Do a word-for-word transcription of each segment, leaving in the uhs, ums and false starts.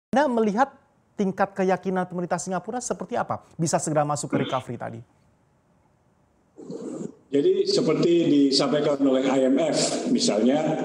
Anda melihat tingkat keyakinan pemerintah Singapura seperti apa? Bisa segera masuk ke recovery tadi. Jadi seperti disampaikan oleh I M F, misalnya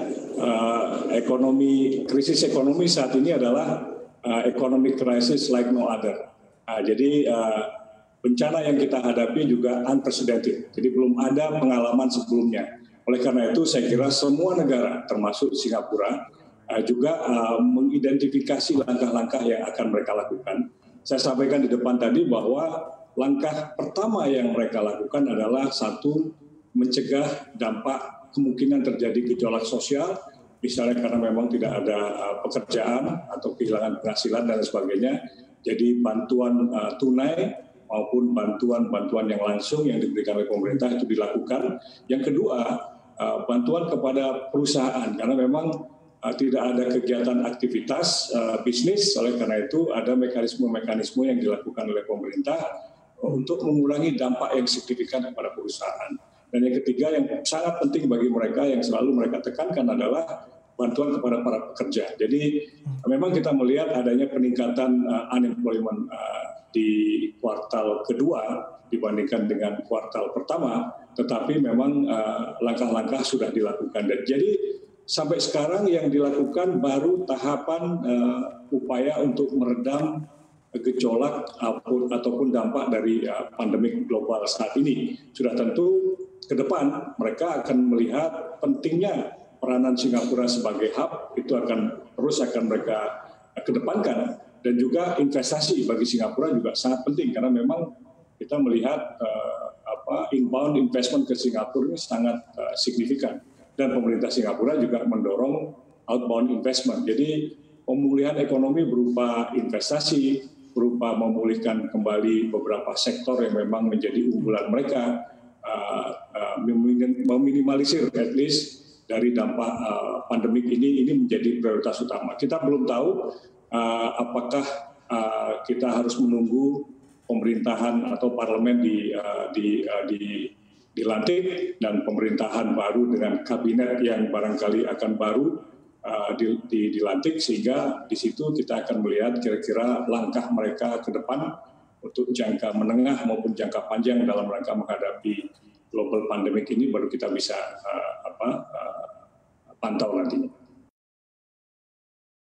uh, ekonomi krisis ekonomi saat ini adalah uh, economic crisis like no other. Uh, jadi uh, bencana yang kita hadapi juga unprecedented. Jadi belum ada pengalaman sebelumnya. Oleh karena itu saya kira semua negara termasuk Singapura uh, juga uh, mengidentifikasi langkah-langkah yang akan mereka lakukan. Saya sampaikan di depan tadi bahwa langkah pertama yang mereka lakukan adalah satu, mencegah dampak kemungkinan terjadi gejolak sosial, misalnya karena memang tidak ada uh, pekerjaan atau kehilangan penghasilan dan sebagainya. Jadi bantuan uh, tunai maupun bantuan-bantuan yang langsung yang diberikan oleh pemerintah itu dilakukan. Yang kedua, uh, bantuan kepada perusahaan karena memang uh, tidak ada kegiatan aktivitas uh, bisnis, oleh karena itu ada mekanisme-mekanisme yang dilakukan oleh pemerintah untuk mengurangi dampak yang signifikan kepada perusahaan. Dan yang ketiga yang sangat penting bagi mereka yang selalu mereka tekankan adalah bantuan kepada para pekerja. Jadi memang kita melihat adanya peningkatan uh, unemployment uh, di kuartal kedua dibandingkan dengan kuartal pertama, tetapi memang uh, langkah-langkah sudah dilakukan. Dan jadi sampai sekarang yang dilakukan baru tahapan uh, upaya untuk meredam gejolak ataupun dampak dari pandemi global saat ini. Sudah tentu ke depan mereka akan melihat pentingnya peranan Singapura sebagai hub, itu akan terus akan mereka kedepankan. Dan juga investasi bagi Singapura juga sangat penting karena memang kita melihat uh, apa inbound investment ke Singapura ini sangat uh, signifikan. Dan pemerintah Singapura juga mendorong outbound investment. Jadi pemulihan ekonomi berupa investasi, berupa memulihkan kembali beberapa sektor yang memang menjadi unggulan mereka, uh, uh, meminimalisir at least dari dampak uh, pandemik ini, ini menjadi prioritas utama. Kita belum tahu uh, apakah uh, kita harus menunggu pemerintahan atau parlemen di, uh, di, uh, di, dilantik dan pemerintahan baru dengan kabinet yang barangkali akan baru Uh, di, di, dilantik, sehingga di situ kita akan melihat kira-kira langkah mereka ke depan untuk jangka menengah maupun jangka panjang dalam rangka menghadapi global pandemic ini baru kita bisa uh, apa, uh, pantau nantinya.